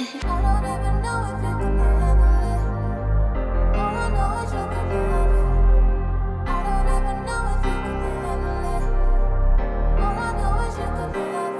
don't even know if you can handle it. All I know is you can have it. I don't even know if you can handle it. All I know is you can have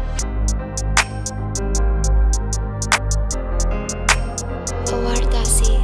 Guarda así.